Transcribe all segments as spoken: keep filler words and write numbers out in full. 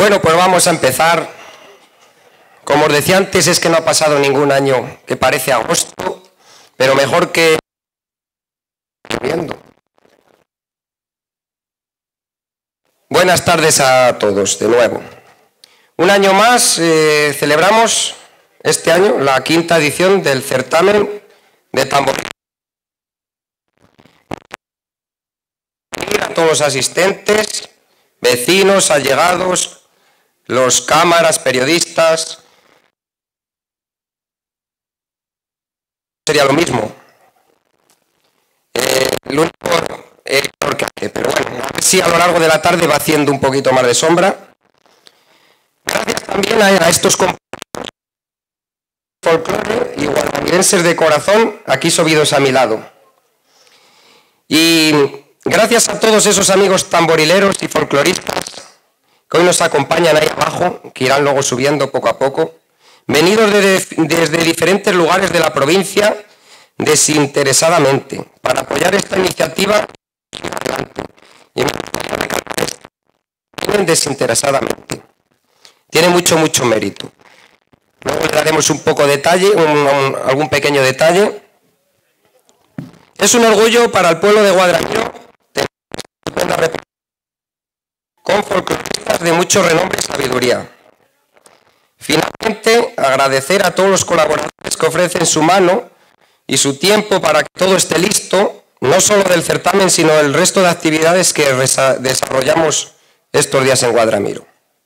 Bueno, pues vamos a empezar. Como os decía antes, es que no ha pasado ningún año que parece agosto, pero mejor que lloviendo. Buenas tardes a todos, de nuevo. Un año más eh, celebramos este año la quinta edición del certamen de tamboril. A todos los asistentes, vecinos, allegados, los cámaras, periodistas. Sería lo mismo. Eh, lo único eh, que, pero bueno, a ver si a lo largo de la tarde va haciendo un poquito más de sombra. Gracias también a, a estos compañeros folclore y guadalamirenses de corazón aquí subidos a mi lado. Y gracias a todos esos amigos tamborileros y folcloristas que hoy nos acompañan ahí abajo, que irán luego subiendo poco a poco, venidos de, desde diferentes lugares de la provincia desinteresadamente para apoyar esta iniciativa y desinteresadamente. Tiene mucho, mucho mérito. Luego le daremos un poco de detalle, un, un, algún pequeño detalle. Es un orgullo para el pueblo de Guadramiro con folcloristas de mucho renombre y sabiduría. Finalmente, agradecer a todos los colaboradores que ofrecen su mano y su tiempo para que todo esté listo, no solo del certamen, sino del resto de actividades que desarrollamos estos días en Guadramiro.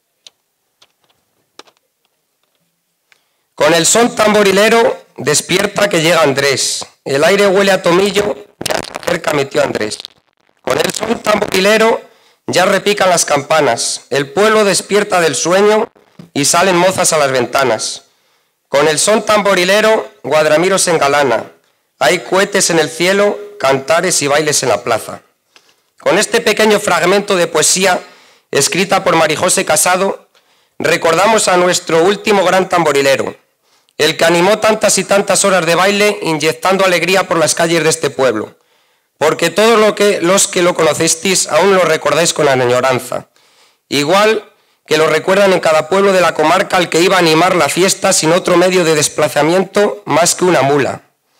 Con el son tamborilero despierta que llega Andrés. El aire huele a tomillo, ya se acerca mi tío Andrés. Con el son tamborilero ya repican las campanas. El pueblo despierta del sueño y salen mozas a las ventanas. Con el son tamborilero Guadramiro se engalana. Hay cohetes en el cielo, cantares y bailes en la plaza. Con este pequeño fragmento de poesía escrita por Marijose Casado, recordamos a nuestro último gran tamborilero, el que animó tantas y tantas horas de baile inyectando alegría por las calles de este pueblo, porque todos lo que, los que lo conocisteis aún lo recordáis con añoranza, igual que lo recuerdan en cada pueblo de la comarca al que iba a animar la fiesta sin otro medio de desplazamiento más que una mula.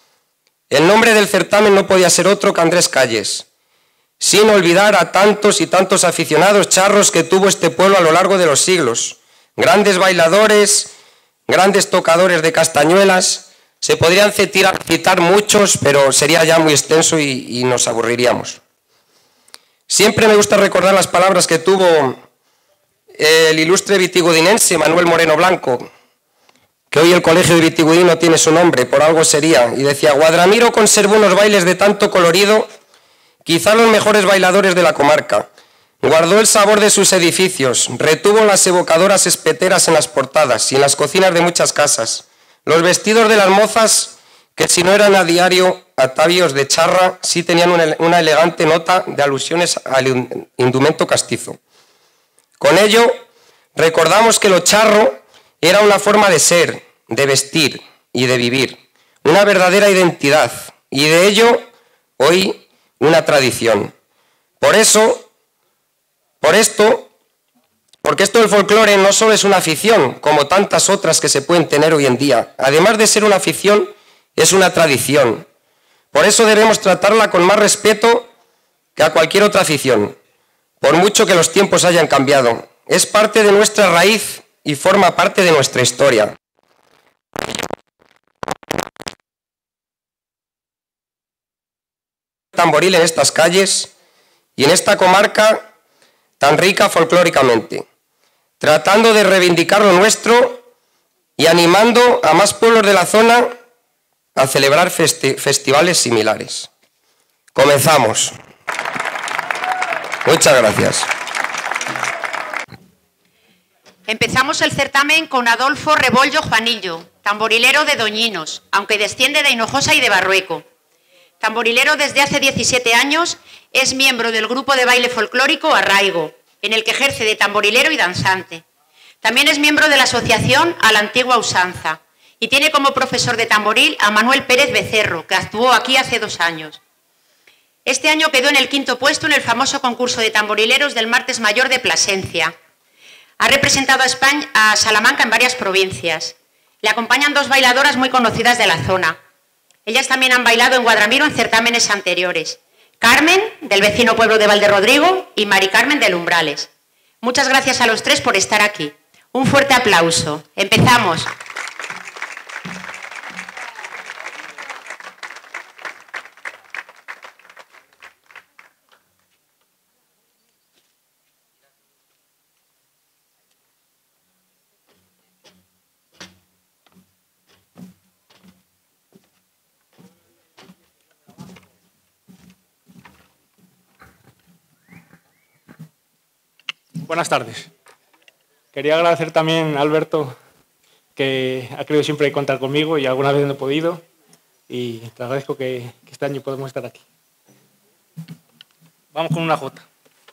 El nombre del certamen no podía ser otro que Andrés Calles, sin olvidar a tantos y tantos aficionados charros que tuvo este pueblo a lo largo de los siglos, grandes bailadores, grandes tocadores de castañuelas. Se podrían citar, citar muchos, pero sería ya muy extenso y, y nos aburriríamos. Siempre me gusta recordar las palabras que tuvo el ilustre vitigudinense Manuel Moreno Blanco, que hoy el Colegio de Vitigudí no tiene su nombre, por algo sería, y decía: Guadramiro conservó unos bailes de tanto colorido, quizá los mejores bailadores de la comarca. Guardó el sabor de sus edificios, retuvo las evocadoras espeteras en las portadas y en las cocinas de muchas casas. Los vestidos de las mozas, que si no eran a diario atavios de charra, sí tenían una, una elegante nota de alusiones al indumento castizo. Con ello, recordamos que lo charro era una forma de ser, de vestir y de vivir, una verdadera identidad, y de ello, hoy, una tradición. Por eso, por esto, porque esto del folclore no solo es una afición, como tantas otras que se pueden tener hoy en día. Además de ser una afición, es una tradición. Por eso debemos tratarla con más respeto que a cualquier otra afición, por mucho que los tiempos hayan cambiado. Es parte de nuestra raíz y forma parte de nuestra historia. Tamboril en estas calles y en esta comarca tan rica folclóricamente, tratando de reivindicar lo nuestro y animando a más pueblos de la zona a celebrar festi- festivales similares. Comenzamos. Muchas gracias. Empezamos el certamen con Adolfo Rebollo Juanillo, tamborilero de Doñinos, aunque desciende de Hinojosa y de Barrueco. Tamborilero desde hace diecisiete años, es miembro del grupo de baile folclórico Arraigo, en el que ejerce de tamborilero y danzante. También es miembro de la asociación A la Antigua Usanza y tiene como profesor de tamboril a Manuel Pérez Becerro, que actuó aquí hace dos años. Este año quedó en el quinto puesto en el famoso concurso de tamborileros del Martes Mayor de Plasencia. Ha representado a, España, a Salamanca en varias provincias. Le acompañan dos bailadoras muy conocidas de la zona. Ellas también han bailado en Guadramiro en certámenes anteriores. Carmen, del vecino pueblo de Valderrodrigo, y Mari Carmen, del Umbrales. Muchas gracias a los tres por estar aquí. Un fuerte aplauso. Empezamos. Buenas tardes. Quería agradecer también a Alberto, que ha querido siempre contar conmigo y alguna vez no he podido, y te agradezco que, que este año podemos estar aquí. Vamos con una jota.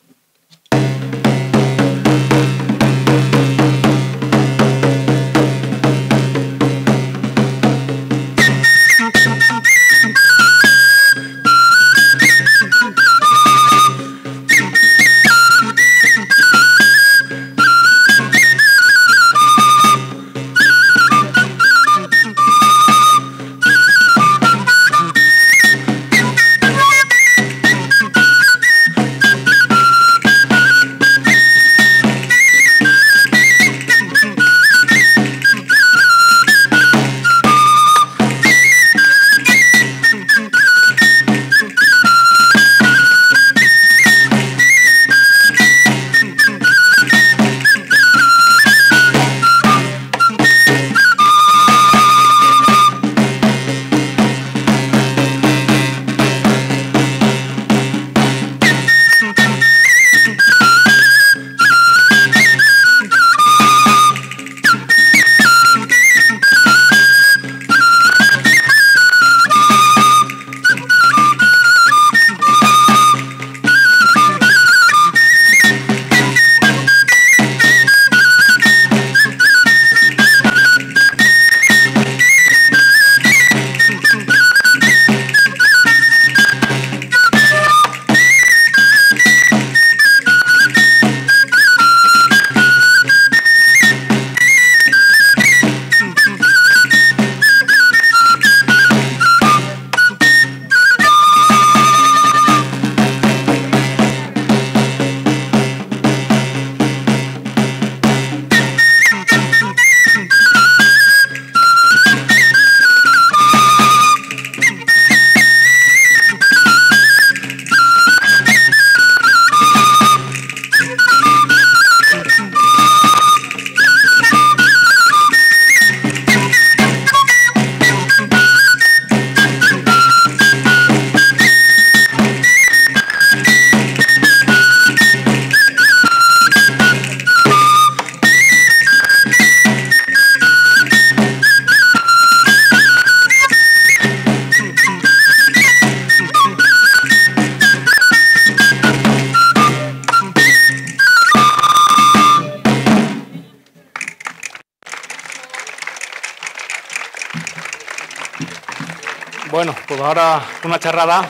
Bueno, pues ahora una charrada.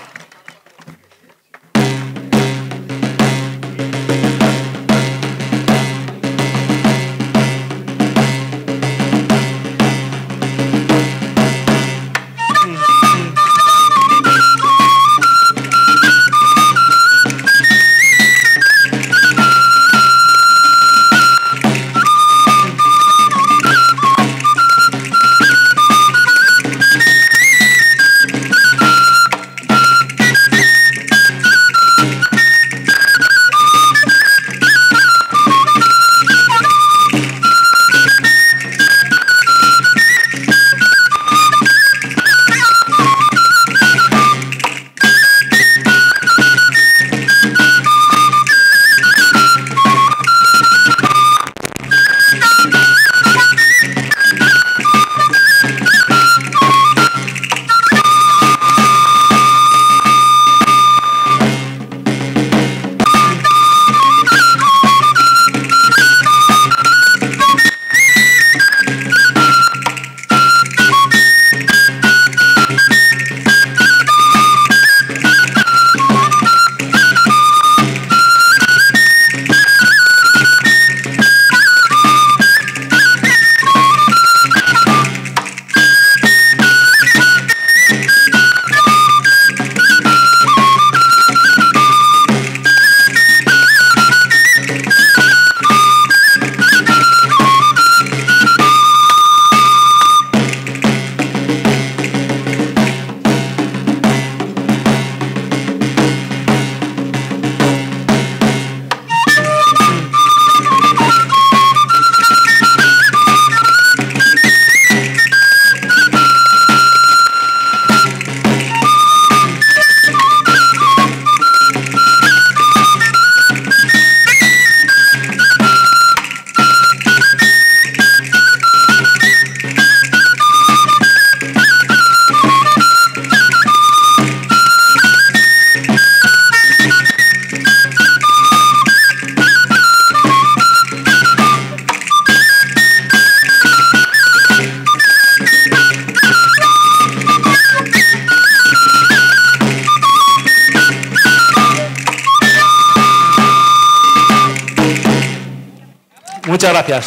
Muchas gracias.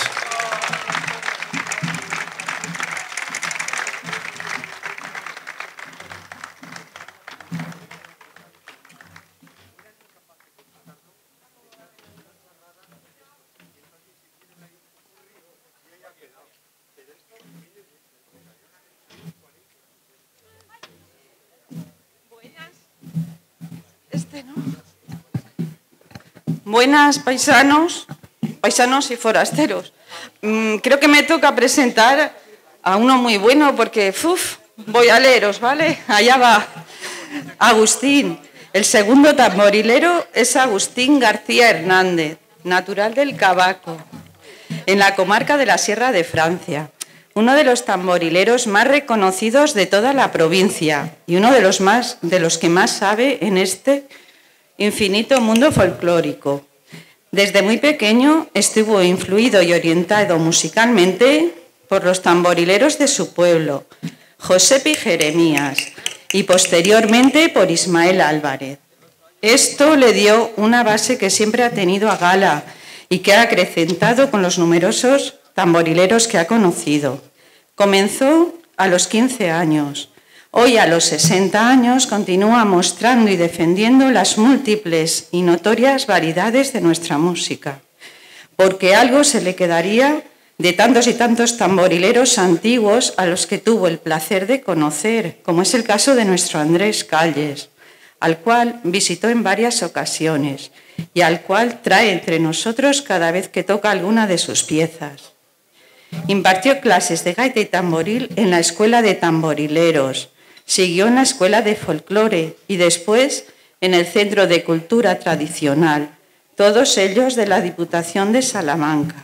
Este, ¿no? Buenas, paisanos, paisanos y forasteros. Mm, creo que me toca presentar a uno muy bueno porque, uf, voy a leeros, ¿vale? Allá va. Agustín. El segundo tamborilero es Agustín García Hernández, natural del Cabaco, en la comarca de la Sierra de Francia. Uno de los tamborileros más reconocidos de toda la provincia y uno de los, más, de los que más sabe en este infinito mundo folclórico. Desde muy pequeño estuvo influido y orientado musicalmente por los tamborileros de su pueblo, Josepi Jeremías, y posteriormente por Ismael Álvarez. Esto le dio una base que siempre ha tenido a gala y que ha acrecentado con los numerosos tamborileros que ha conocido. Comenzó a los quince años. Hoy, a los sesenta años, continúa mostrando y defendiendo las múltiples y notorias variedades de nuestra música, porque algo se le quedaría de tantos y tantos tamborileros antiguos a los que tuvo el placer de conocer, como es el caso de nuestro Andrés Calles, al cual visitó en varias ocasiones y al cual trae entre nosotros cada vez que toca alguna de sus piezas. Impartió clases de gaita y tamboril en la Escuela de Tamborileros, siguió en la Escuela de Folclore y después en el Centro de Cultura Tradicional, todos ellos de la Diputación de Salamanca.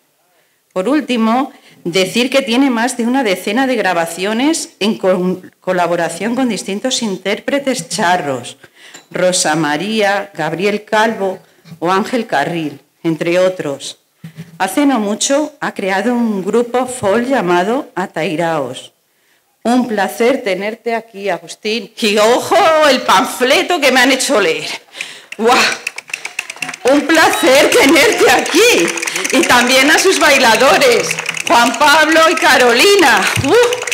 Por último, decir que tiene más de una decena de grabaciones en colaboración con distintos intérpretes charros, Rosa María, Gabriel Calvo o Ángel Carril, entre otros. Hace no mucho ha creado un grupo folk llamado Atairaos. Un placer tenerte aquí, Agustín. Y ojo, el panfleto que me han hecho leer. ¡Guau! Un placer tenerte aquí. Y también a sus bailadores, Juan Pablo y Carolina. ¡Uh!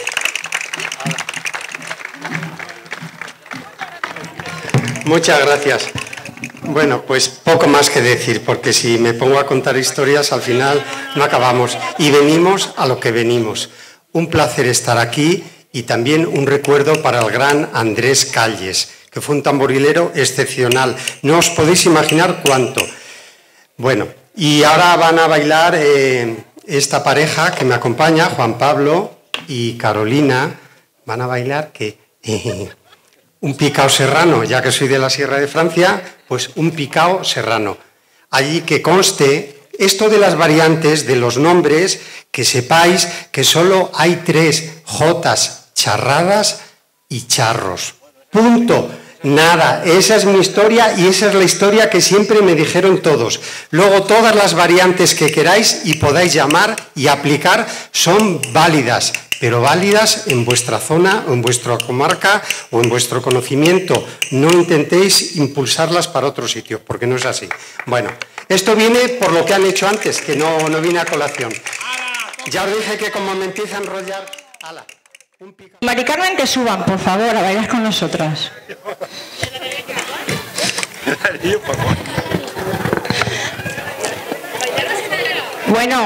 Muchas gracias. Bueno, pues poco más que decir, porque si me pongo a contar historias, al final no acabamos. Y venimos a lo que venimos. Un placer estar aquí y también un recuerdo para el gran Andrés Calles, que fue un tamborilero excepcional. No os podéis imaginar cuánto. Bueno, y ahora van a bailar eh, esta pareja que me acompaña, Juan Pablo y Carolina. Van a bailar que... Eh, un picao serrano, ya que soy de la Sierra de Francia, pues un picao serrano. Allí que conste esto de las variantes de los nombres, que sepáis que solo hay tres jotas, charradas y charros. Punto. Nada, esa es mi historia y esa es la historia que siempre me dijeron todos. Luego todas las variantes que queráis y podáis llamar y aplicar son válidas, pero válidas en vuestra zona, o en vuestra comarca o en vuestro conocimiento. No intentéis impulsarlas para otro sitio, porque no es así. Bueno, esto viene por lo que han hecho antes, que no, no viene a colación. Ya os dije que como me empieza a enrollar... ¡Hala! Mari Carmen, que suban, por favor, a bailar con nosotras. Bueno,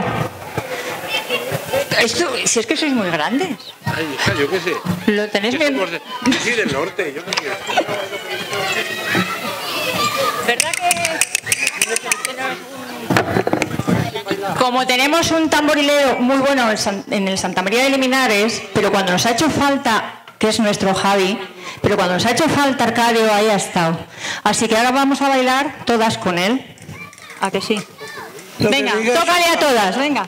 esto, si es que sois muy grandes. Ay, hija, yo qué sé. Lo tenéis Yo bien. somos de- yo soy del norte, yo qué sé. ¿Verdad que, como tenemos un tamborilero muy bueno en San- en el Santa María de Liminares, pero cuando nos ha hecho falta, que es nuestro Javi, pero cuando nos ha hecho falta Arcadio, ahí ha estado. Así que ahora vamos a bailar todas con él. ¿A que sí? Venga, tócale a todas, venga.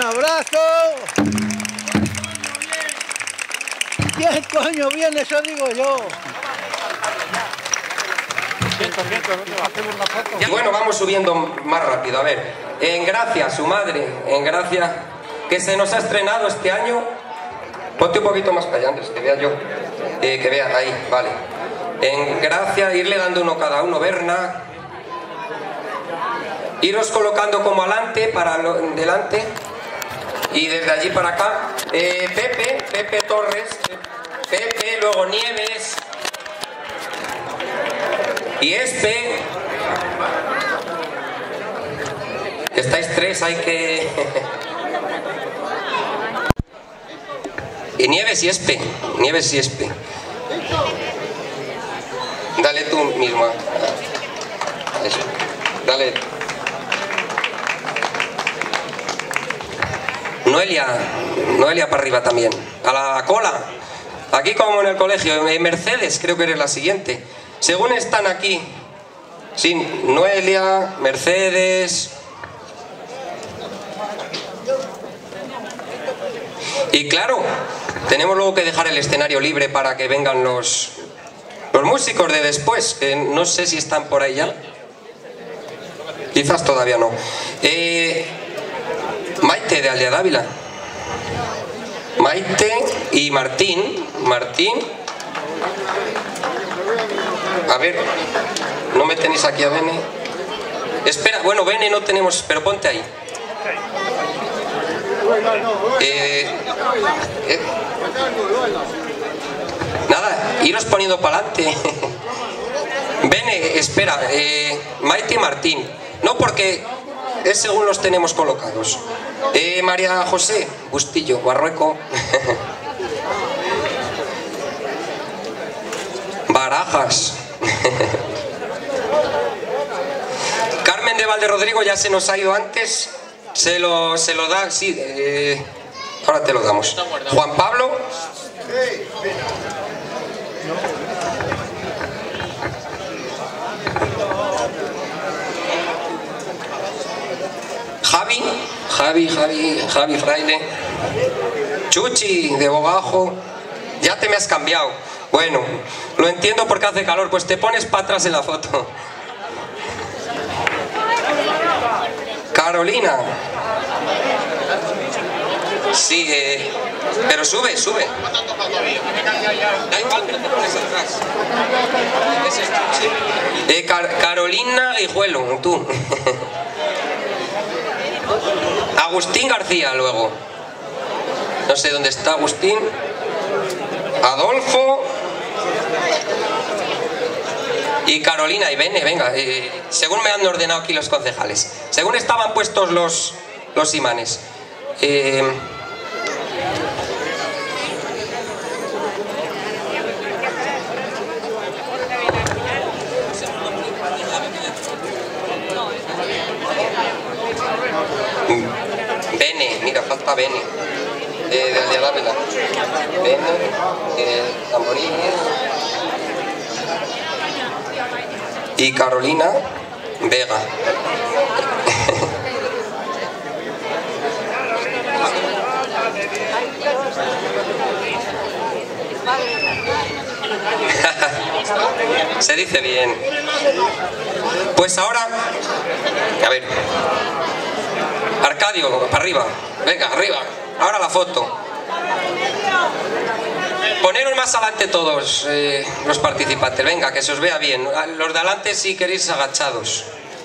abrazo. ¿Quién coño viene? Eso digo yo. Y bueno, vamos subiendo más rápido. A ver, en Gracia, su madre, en Gracia, que se nos ha estrenado este año. Ponte un poquito más para allá, antes que vea yo. Eh, que vea, ahí, vale. En Gracia, irle dando uno cada uno, Berna. Iros colocando como adelante, para lo, delante. Y desde allí para acá. Eh, Pepe, Pepe Torres. Pepe, luego Nieves. Y Espe. Estáis tres, hay que... y Nieves y Espe. Nieves y Espe. Dale tú mismo. Eso. Dale. Noelia. Noelia para arriba también. A la cola. Aquí como en el colegio. Mercedes, creo que eres la siguiente. Según están aquí. Sí, Noelia, Mercedes. Y claro, tenemos luego que dejar el escenario libre para que vengan los... los músicos de después, que no sé si están por ahí ya. Quizás todavía no. Eh, Maite de Aldea Dávila. Maite y Martín. Martín. A ver, no me tenéis aquí a Bene. Espera, bueno, Bene no tenemos, pero ponte ahí. Eh, eh. Nada, iros poniendo para adelante. Bene, espera, eh, Maite y Martín. No, porque es según los tenemos colocados. Eh, María José Bustillo, Barrueco. Barajas. Carmen de Valderodrigo ya se nos ha ido antes. Se lo, se lo da, sí. Eh, ahora te lo damos. Juan Pablo. Javi, Javi, Javi, Javi Fraile. Chuchi de Bogajo. Ya te me has cambiado. Bueno, lo entiendo porque hace calor, pues te pones para atrás en la foto. Carolina. Sí, eh, pero sube, sube. Da igual, pero te pones atrás. Eh, Car Carolina Guijuelo, tú. Agustín García, luego. No sé dónde está Agustín. Adolfo. Y Carolina y Bene, venga. Eh, según me han ordenado aquí los concejales. Según estaban puestos los, los imanes. Eh, Bene, mira, falta Bene. Eh, de Aldea Dávila. Bene, eh, tamborines. Y Carolina Vega. Se dice bien. Pues ahora, a ver, Arcadio, para arriba. Venga, arriba. Ahora la foto. Poneros más adelante todos eh, los participantes. Venga, que se os vea bien. Los de adelante si queréis agachados.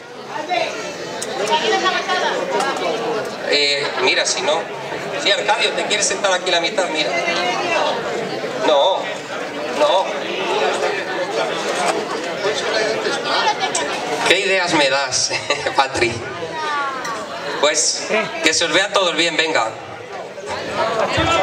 Eh, mira, si no. Sí, Arcadio, ¿te quieres sentar aquí a la mitad? Mira. No, no. ¿Qué ideas me das, Patri? Pues que se os vea todos bien, venga.